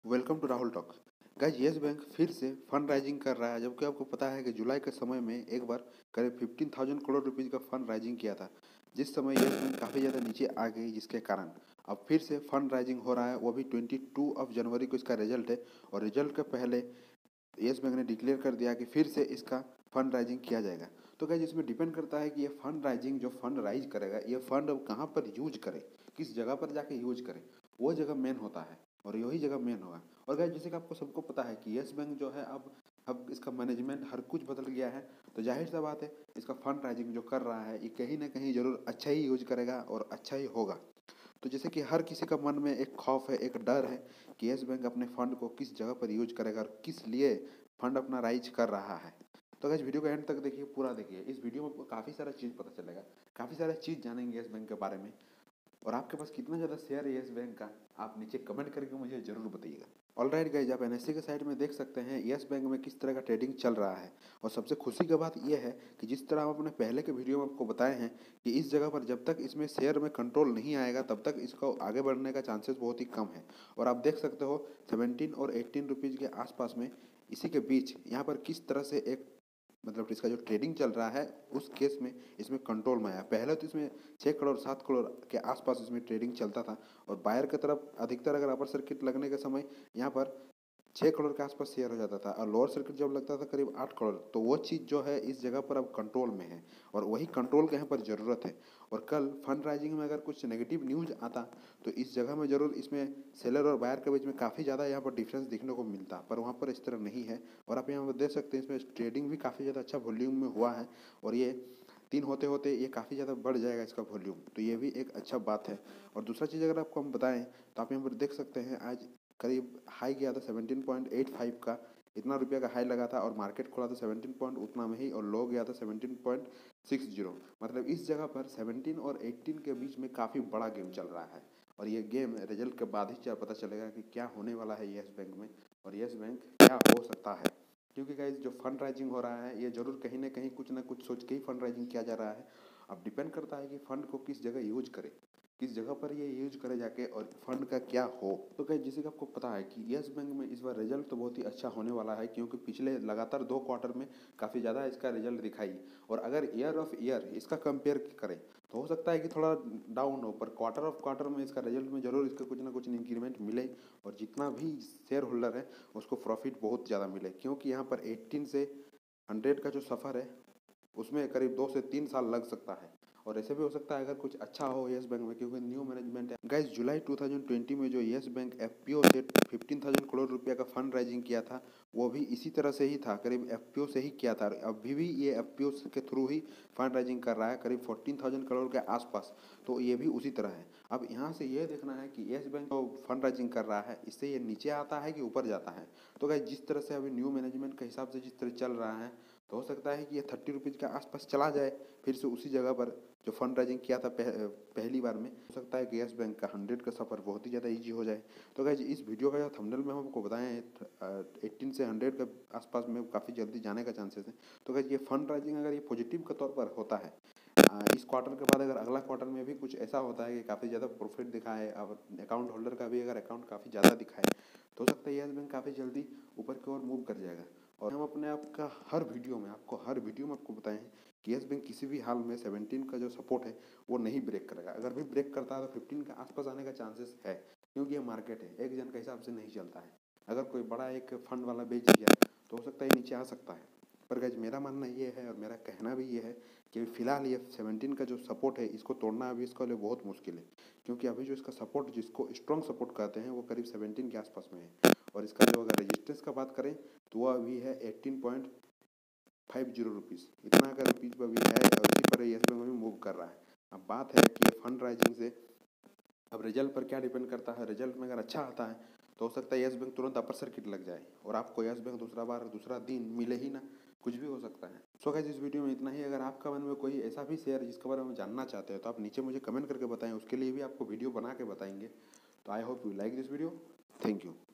Welcome to Rahul talks. Guys, Yes Bank फिर से fund raising कर रहा है, जबकि आपको पता है कि जुलाई के समय में एक बार करीब 15,000 करोड़ रुपीज का फंड राइजिंग किया था, जिस समय येस बैंक काफ़ी ज़्यादा नीचे आ गई, जिसके कारण अब फिर से फंड राइजिंग हो रहा है। वो भी 22 जनवरी को इसका रिजल्ट है, और रिजल्ट के पहले येस बैंक ने डिक्लेयर कर दिया कि फिर से इसका फंड राइजिंग किया जाएगा। तो गाइस, इसमें डिपेंड करता है कि ये फंड राइजिंग जो फंड राइज करेगा, ये फंड अब कहाँ पर यूज करे, किस जगह पर जाके यूज करे, वो जगह मेन होता है, और यही जगह मेन होगा। और गाइस, जैसे कि आपको सबको पता है कि येस बैंक जो है, अब इसका मैनेजमेंट हर कुछ बदल गया है। तो जाहिर सा बात है, इसका फंड राइजिंग जो कर रहा है, ये कहीं ना कहीं जरूर अच्छा ही यूज करेगा और अच्छा ही होगा। तो जैसे कि हर किसी का मन में एक खौफ है, एक डर है कि येस बैंक अपने फंड को किस जगह पर यूज करेगा और किस लिए फंड अपना राइज कर रहा है। तो गाइस, वीडियो को एंड तक देखिए, पूरा देखिए। इस वीडियो में आपको काफ़ी सारा चीज़ पता चलेगा, काफ़ी सारा चीज़ जानेंगे येस बैंक के बारे में। और आपके पास कितना ज़्यादा शेयर है येस बैंक का, आप नीचे कमेंट करके मुझे ज़रूर बताइएगा। ऑलराइट गाइज, आप एनएससी के साइड में देख सकते हैं येस बैंक में किस तरह का ट्रेडिंग चल रहा है। और सबसे खुशी की बात यह है कि जिस तरह हम अपने पहले के वीडियो में आपको बताए हैं कि इस जगह पर जब तक इसमें शेयर में कंट्रोल नहीं आएगा, तब तक इसको आगे बढ़ने का चांसेस बहुत ही कम है। और आप देख सकते हो 17 और 18 रुपीज़ के आसपास में, इसी के बीच यहाँ पर किस तरह से एक मतलब इसका जो ट्रेडिंग चल रहा है, उस केस में इसमें कंट्रोल में आया। पहले तो इसमें 6 करोड़ 7 करोड़ के आसपास इसमें ट्रेडिंग चलता था, और बायर की तरफ अधिकतर अगर अपर सर्किट लगने के समय यहाँ पर 6 करोड़ के आसपास शेयर हो जाता था, और लोअर सर्किट जब लगता था करीब 8 करोड़। तो वो चीज़ जो है इस जगह पर अब कंट्रोल में है, और वही कंट्रोल के यहाँ पर ज़रूरत है। और कल फंड राइजिंग में अगर कुछ नेगेटिव न्यूज़ आता, तो इस जगह में ज़रूर इसमें सेलर और बायर के बीच में काफ़ी ज़्यादा यहाँ पर डिफरेंस देखने को मिलता, पर वहाँ पर इस तरह नहीं है। और आप यहाँ पर देख सकते हैं, इसमें ट्रेडिंग भी काफ़ी ज़्यादा अच्छा वॉल्यूम में हुआ है, और ये 3 होते होते ये काफ़ी ज़्यादा बढ़ जाएगा इसका वॉल्यूम, तो ये भी एक अच्छा बात है। और दूसरा चीज़ अगर आपको हम बताएं, तो आप यहाँ पर देख सकते हैं आज करीब हाई गया था 17.85 का, इतना रुपया का हाई लगा था, और मार्केट खुला था 17 पॉइंट उतना में ही, और लो गया था 17.60। मतलब इस जगह पर 17 और 18 के बीच में काफ़ी बड़ा गेम चल रहा है। और ये गेम रिजल्ट के बाद ही पता चलेगा कि क्या होने वाला है येस बैंक में, और येस बैंक क्या हो सकता है। क्योंकि गाइज, जो फंड राइजिंग हो रहा है, ये जरूर कहीं ना कुछ सोच के ही फंड राइजिंग किया जा रहा है। अब डिपेंड करता है कि फंड को किस जगह यूज करे, किस जगह पर ये यूज करे जाके, और फंड का क्या हो। तो गाइज, जैसे कि आपको पता है कि येस बैंक में इस बार रिजल्ट तो बहुत ही अच्छा होने वाला है, क्योंकि पिछले लगातार 2 क्वार्टर में काफ़ी ज़्यादा इसका रिजल्ट दिखाई। और अगर ईयर ऑफ ईयर इसका कंपेयर करें, तो हो सकता है कि थोड़ा डाउन हो, पर क्वार्टर ऑफ क्वार्टर में इसका रिजल्ट में जरूर इसका कुछ ना कुछ इंक्रीमेंट मिले, और जितना भी शेयर होल्डर है उसको प्रॉफिट बहुत ज़्यादा मिले। क्योंकि यहाँ पर 18 से 100 का जो सफ़र है, उसमें करीब 2 से 3 साल लग सकता है। और ऐसे भी हो सकता है अगर कुछ अच्छा हो येस बैंक में, क्योंकि न्यू मैनेजमेंट है। गाइस, जुलाई 2020 में जो येस बैंक एफपीओ से 15,000 करोड़ रुपया का फंड राइजिंग किया था, वो भी इसी तरह से ही था, करीब एफपीओ से ही किया था। अभी भी ये एफपीओ के थ्रू ही फंड राइजिंग कर रहा है, करीब 14,000 करोड़ के आसपास। तो ये भी उसी तरह है। अब यहाँ से ये देखना है कि येस बैंक जो फंड राइजिंग कर रहा है, इससे ये नीचे आता है कि ऊपर जाता है। तो गाइस, जिस तरह से अभी न्यू मैनेजमेंट के हिसाब से जिस तरह चल रहा है, तो हो सकता है कि ये 30 रुपीज़ के आसपास चला जाए, फिर से उसी जगह पर जो फंड राइजिंग किया था पहली बार में। हो सकता है कि येस बैंक का 100 का सफ़र बहुत ही ज़्यादा ईजी हो जाए। तो गाइज, इस वीडियो का जो थंबनेल में हम आपको बताएं 18 से 100 के आसपास में काफ़ी जल्दी जाने का चांसेस है। तो गाइज, ये फंड राइजिंग अगर ये पॉजिटिव के तौर पर होता है, इस क्वार्टर के बाद अगर अगला क्वार्टर में भी कुछ ऐसा होता है कि काफ़ी ज़्यादा प्रॉफिट दिखाए, और अकाउंट होल्डर का भी अगर अकाउंट काफ़ी ज़्यादा दिखाए, तो हो सकता है येस बैंक काफ़ी जल्दी ऊपर की ओर मूव कर जाएगा। और हम अपने आप का हर वीडियो में आपको बताएं हैं कि येस बैंक किसी भी हाल में 17 का जो सपोर्ट है वो नहीं ब्रेक करेगा। अगर भी ब्रेक करता है तो 15 के आसपास आने का चांसेस है, क्योंकि ये मार्केट है, एक जन के हिसाब से नहीं चलता है। अगर कोई बड़ा एक फंड वाला बेच दिया, तो हो सकता है नीचे आ सकता है। पर गाइज, मेरा मानना ये है और मेरा कहना भी ये है कि फिलहाल ये 17 का जो सपोर्ट है, इसको तोड़ना अभी इसके लिए बहुत मुश्किल है। क्योंकि अभी जो इसका सपोर्ट, जिसको स्ट्रॉन्ग सपोर्ट कहते हैं, वो करीब 17 के आसपास में है। और इसका जो अगर रजिस्टेंस का बात करें, तो वह अभी है 18.50 रुपीज़, इतना का रुपीज़ पर भी है, और इसी पर येस बैंक में मूव कर रहा है। अब बात है कि ये फंड राइजिंग से अब रिजल्ट पर क्या डिपेंड करता है। रिजल्ट में अगर अच्छा आता है, तो हो सकता है येस बैंक तुरंत अपर सर्किट लग जाए, और आपको येस बैंक दूसरा दिन मिले ही ना, कुछ भी हो सकता है। सो गाइस, इस वीडियो में इतना ही। अगर आपका मन में कोई ऐसा भी शेयर जिसके बारे में जानना चाहते हो, तो आप नीचे मुझे कमेंट करके बताएं, उसके लिए भी आपको वीडियो बना के बताएंगे। तो I hope you like this video. Thank you.